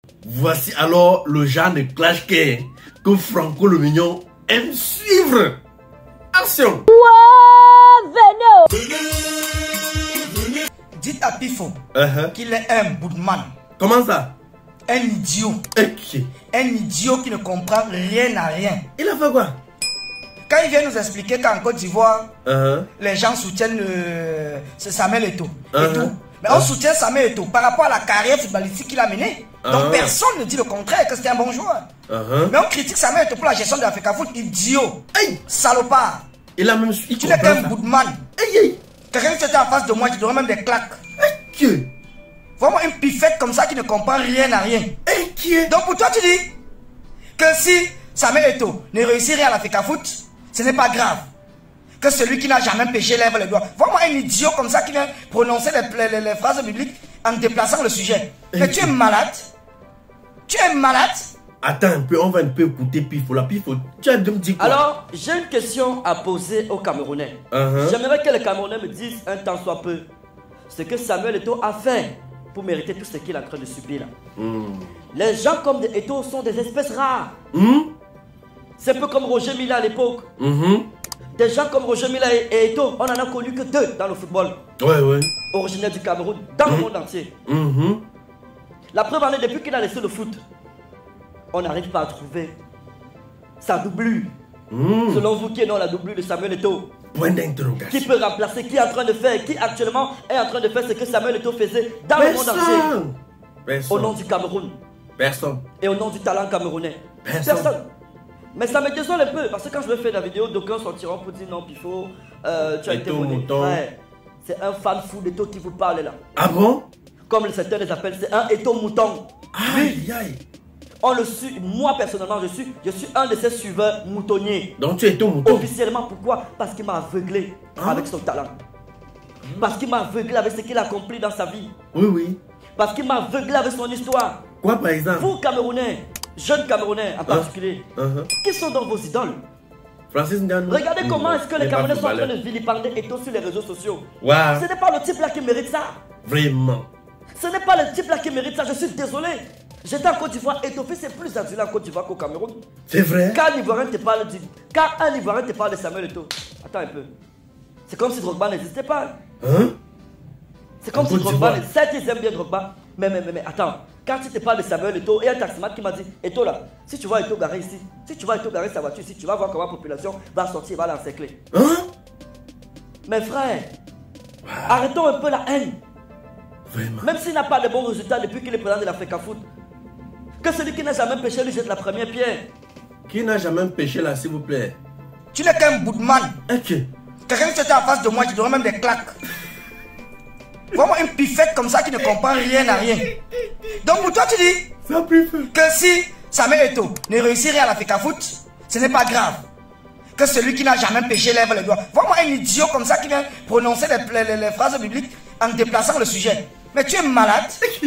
Voici alors le genre de clash que Franco le Mignon aime suivre. Action. Dites à Pifo qu'il est un boudman. Comment ça? Un idiot. Okay. Un idiot qui ne comprend rien à rien. Il a fait quoi? Quand il vient nous expliquer qu'en Côte d'Ivoire, les gens soutiennent Samuel Eto'o et tout. Mais on soutient Samuel Eto'o par rapport à la carrière footballistique qu'il a menée. Donc personne ne dit le contraire, que c'était un bon joueur. Mais on critique Samuel Eto'o pour la gestion de l'Africa Foot. Idiot. Hey. Salopard. Il a même tu n'es qu'un boudman. Quelqu'un qui était en face de moi, tu donnes même des claques. Vraiment une pifette comme ça qui ne comprend rien à rien. Donc pour toi tu dis que si Samuel Eto'o ne réussit rien à l'Africa Foot, ce n'est pas grave. Que celui qui n'a jamais péché lève les doigts. Vraiment un idiot comme ça qui vient prononcer les phrases bibliques en déplaçant le sujet. Mais tu es malade. Tu es malade. Attends un peu, on va un peu écouter Pifo. La Pifo, tu as de me dire quoi? Alors, j'ai une question à poser aux Camerounais. J'aimerais que les Camerounais me disent un tant soit peu ce que Samuel Eto'o a fait pour mériter tout ce qu'il est en train de subir là. Les gens comme Eto'o sont des espèces rares. C'est un peu comme Roger Mila à l'époque. Des gens comme Roger Mila et Eto'o, on en a connu que 2 dans le football. Originaire du Cameroun, dans le monde entier. La preuve en est, depuis qu'il a laissé le foot, on n'arrive pas à trouver sa doublure. Selon vous, qui est non la doublure de Samuel Eto'o? Point d'interrogation. Qui peut remplacer, qui est en train de faire, qui actuellement est en train de faire ce que Samuel Eto'o faisait dans le monde entier? Au nom du Cameroun. Personne. Et au nom du talent camerounais. Personne. Mais ça me désole un peu, parce que quand je vais faire la vidéo, d'aucuns sortiront pour dire non, Pifo, tu as été monné. Ouais. C'est un fan fou d'Eto'o qui vous parle là. Ah bon? Comme le secteur les appelle, c'est un Eto'o mouton. Aïe, aïe. On le suit, moi personnellement, je suis un de ses suiveurs moutonniers. Donc tu es Eto'o mouton? Officiellement, pourquoi? Parce qu'il m'a aveuglé avec son talent. Parce qu'il m'a aveuglé avec ce qu'il a accompli dans sa vie. Oui. Parce qu'il m'a aveuglé avec son histoire. Quoi par exemple? Vous Camerounais, jeunes Camerounais en particulier, qui sont dans vos idoles? Francis Ngannou. Regardez comment est-ce que les Camerounais sont en train de vilipender Eto'o sur les réseaux sociaux. Wow. Ce n'est pas le type là qui mérite ça. Vraiment. Ce n'est pas le type là qui mérite ça, je suis désolé. J'étais en Côte d'Ivoire, Eto'o c'est plus adulé en Côte d'Ivoire qu'au Cameroun. C'est vrai? Quand un Ivoirien te parle de Samuel Eto'o, attends un peu. C'est comme si Drogba n'existait pas. C'est comme si Drogba, certes ils aiment bien Drogba, mais attends. Quand tu te parles de Samuel Eto'o, il y a un taximan qui m'a dit, Eto'o là, si tu vois Eto'o garer ici, si tu vois Eto'o garer sa voiture ici, tu vas voir comment la population va sortir, va l'encercler. Mes frères, arrêtons un peu la haine. Vraiment. Même s'il n'a pas de bons résultats depuis qu'il est président de l'Africa Foot, que celui qui n'a jamais péché lui jette la première pierre. Qui n'a jamais péché là, s'il vous plaît? Tu n'es qu'un boudman. Quelqu'un qui était en face de moi, tu donnes même des claques. Vraiment une pifette comme ça qui ne comprend rien à rien. Donc pour toi tu dis que si Samuel Eto'o ne réussit rien à l'Africa Foot, ce n'est pas grave. Que celui qui n'a jamais péché lève les doigts. Vraiment un idiot comme ça qui vient prononcer les phrases bibliques en déplaçant le sujet. Mais tu es malade.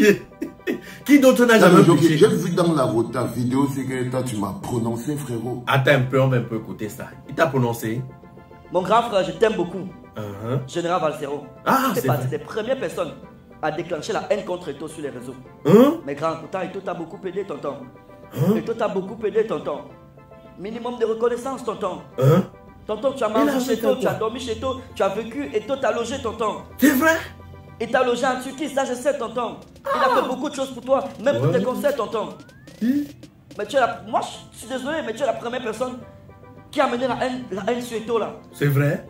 Qui d'autre n'a jamais péché? J'ai vu dans ta vidéo, c'est que toi tu m'as prononcé, frérot. Attends un peu, on va un peu écouter ça. Il t'a prononcé? Mon grand frère, je t'aime beaucoup. Général Valsero. C'est partie des premières personnes à déclencher la haine contre Eto'o sur les réseaux. Mais grand, pourtant Eto'o t'a beaucoup aidé, tonton. Eto'o t'a beaucoup aidé, tonton. Minimum de reconnaissance, tonton. Tonton, tu as mangé chez Eto'o, tu as dormi chez Eto'o, tu as vécu, Eto'o t'a logé, tonton. C'est vrai? Il t'a logé en Turquie, ça je sais, tonton. Il a fait beaucoup de choses pour toi, même pour tes concerts, tonton. Mais tu es moi je suis désolé, mais tu es la première personne qui a mené la haine sur Eto'o là. C'est vrai?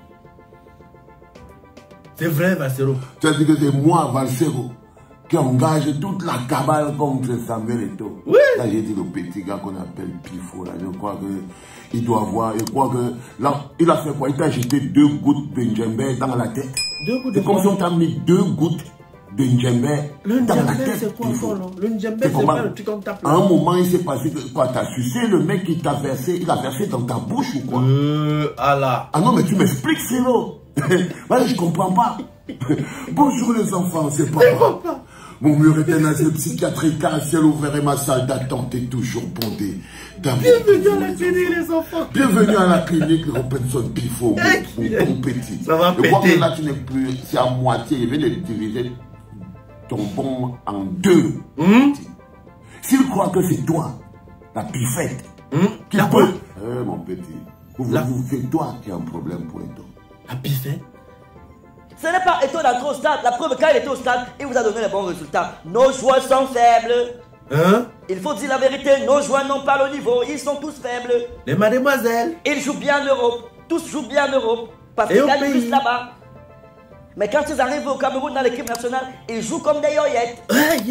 C'est vrai, Valsero. Tu as dit que c'est moi, Valsero, qui engage toute la cabale contre Samuel Eto'o. Oui. Là, j'ai dit le petit gars qu'on appelle Pifo, là, je crois qu'il doit avoir, je crois que, là, il a fait quoi? Il t'a jeté 2 gouttes de Njembe dans la tête. 2 gouttes de C'est comme si on t'a mis 2 gouttes de Njembe dans la tête. C'est quoi encore, non? Le Njembe, c'est pas le truc qu'on tape. À un moment, il s'est passé que, quoi, t'as sucé le mec qui t'a versé, il a versé dans ta bouche ou quoi? Allah. Ah non, mais tu m'expliques, c'est l'eau. Voilà, je comprends pas. Bonjour les enfants, c'est papa. Mon mur est un asile psychiatrique, un ciel ouvert et ma salle d'attente est toujours bondée. Bienvenue à la clinique, les enfants. Bienvenue à la clinique Robinson Pifo, mon petit. Ça va péter. Je crois que là, tu n'es plus, c'est à moitié. Je vais de diviser ton bon en 2. S'il croit que c'est toi, la pifette, qui peut... mon petit, c'est toi qui as un problème pour Eto. La pifette? Ce n'est pas Eto d'entrer au stade. La preuve, quand il était au stade, il vous a donné les bons résultats. Nos joueurs sont faibles. Hein? Il faut dire la vérité, nos joueurs n'ont pas le niveau, ils sont tous faibles. Les mademoiselles. Ils jouent bien en Europe, tous jouent bien en Europe, parce qu'ils gagnent plus là-bas. Mais quand ils arrivent au Cameroun dans l'équipe nationale, ils jouent comme des yoyettes.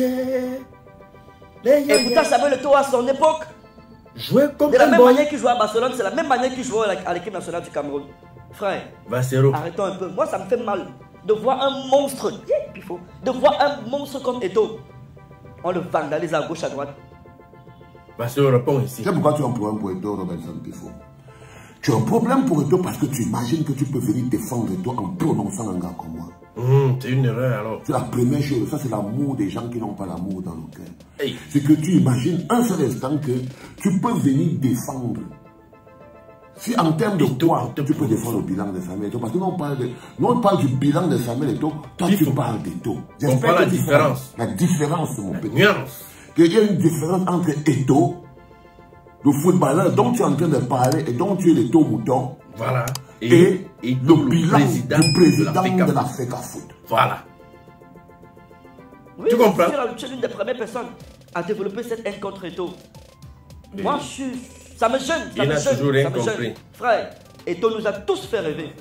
Et pourtant Samuel Eto'o à son époque, jouer comme de la même manière qu'il jouait à Barcelone, c'est la même manière qu'il jouait à l'équipe nationale du Cameroun. Frère, arrêtons un peu. Moi ça me fait mal de voir un monstre, de voir un monstre comme Eto'o. On le vandalise à gauche, à droite. Réponds ici. C'est pourquoi tu as un problème pour Eto'o, Robinson Pifo. Tu as un problème pour Eto'o parce que tu imagines que tu peux venir défendre Eto'o en prononçant un gars comme moi. C'est une erreur alors. C'est la première chose. Ça, c'est l'amour des gens qui n'ont pas l'amour dans le cœur. Hey. C'est que tu imagines un seul instant que tu peux venir défendre. Si en termes de quoi tu peux défendre le bilan de Samuel Eto'o, parce que nous on parle du bilan de Samuel Eto'o, toi tu parles d'Eto'o. On parle la différence. La différence, mon petit. Nuance. Qu'il y a une différence entre Eto'o, le footballeur dont tu es en train de parler et dont tu es le taux mouton. Voilà. Et le bilan du président de la FECAFOOT. Voilà. Oui, tu comprends? Je suis l'une des premières personnes à développer cette haine contre Eto'o. Moi, ça me gêne. Il n'a toujours rien compris. Frère, Eto'o nous a tous fait rêver.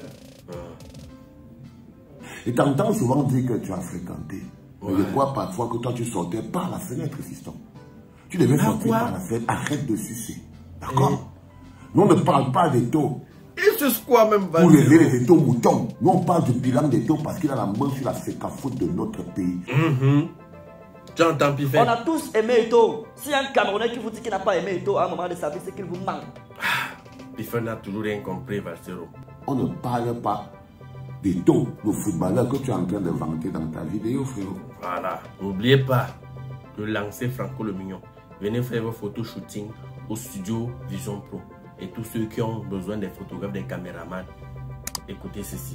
Et t'entends souvent dire que tu as fréquenté. Mais je crois parfois que toi tu sortais par la fenêtre, fiston. Tu devais sortir par la fenêtre, arrête de sucer. D'accord? Nous on ne parle pas d'Eto'o. Et c'est quoi même? Pour les Eto'o moutons. Nous on parle du bilan d'Eto'o parce qu'il a la main sur la FECAFOOT de notre pays. Tu entends, Pifet? On a tous aimé Eto'o. S'il y a un Camerounais qui vous dit qu'il n'a pas aimé Eto'o à un moment de sa vie, c'est qu'il vous manque. Pifet n'a toujours rien compris, Valsero. On ne parle pas d'Eto'o, le footballeur que tu es en train de vanter dans ta vidéo, frérot. Voilà. N'oubliez pas de lancer Franco le Mignon. Venez faire vos photos shooting au studio Vision Pro. Et tous ceux qui ont besoin des photographes, des caméramans, écoutez ceci.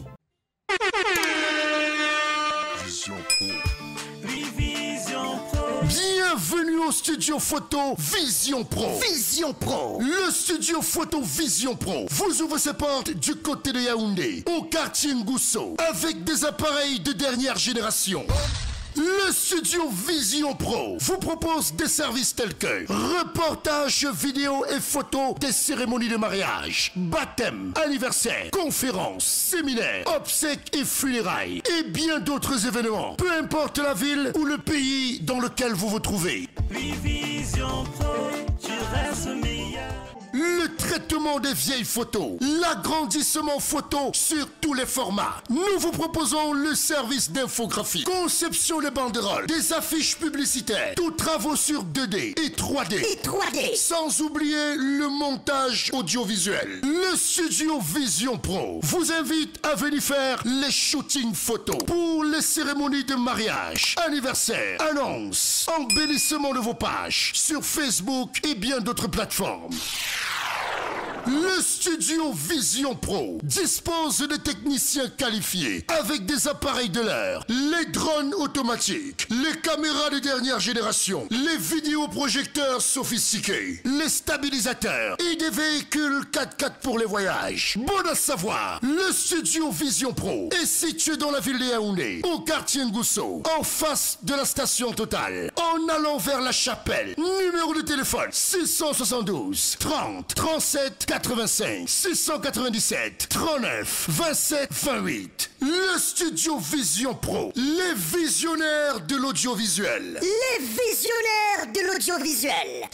Vision Pro. Bienvenue au studio photo Vision Pro. Vision Pro. Le studio photo Vision Pro vous ouvre ses portes du côté de Yaoundé, au quartier Ngousso, avec des appareils de dernière génération. Le studio Vision Pro vous propose des services tels que reportages vidéo et photos des cérémonies de mariage, baptême, anniversaire, conférences, séminaires, obsèques et funérailles et bien d'autres événements, peu importe la ville ou le pays dans lequel vous vous trouvez. Vision Pro, tu restes meilleur. Le traitement des vieilles photos, l'agrandissement photo sur tous les formats. Nous vous proposons le service d'infographie, conception de banderoles, des affiches publicitaires, tous travaux sur 2D et 3D. Sans oublier le montage audiovisuel. Le studio Vision Pro vous invite à venir faire les shootings photos pour les cérémonies de mariage, anniversaire, annonces, embellissement de vos pages sur Facebook et bien d'autres plateformes. Le studio Vision Pro dispose de techniciens qualifiés avec des appareils de l'heure, les drones automatiques, les caméras de dernière génération, les vidéoprojecteurs sophistiqués, les stabilisateurs et des véhicules 4x4 pour les voyages. Bon à savoir, le studio Vision Pro est situé dans la ville de Yaoundé, au quartier Ngousso, en face de la station Total, en allant vers la chapelle. Numéro de téléphone 672 30 37 85 697 39 27 28. Le studio Vision Pro, les visionnaires de l'audiovisuel. Les visionnaires de l'audiovisuel.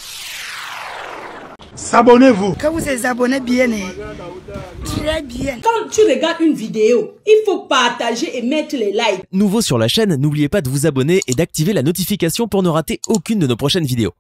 S'abonnez-vous. Quand vous êtes abonné bien, très bien. Quand tu regardes une vidéo, il faut partager et mettre les likes. Nouveau sur la chaîne, n'oubliez pas de vous abonner et d'activer la notification pour ne rater aucune de nos prochaines vidéos.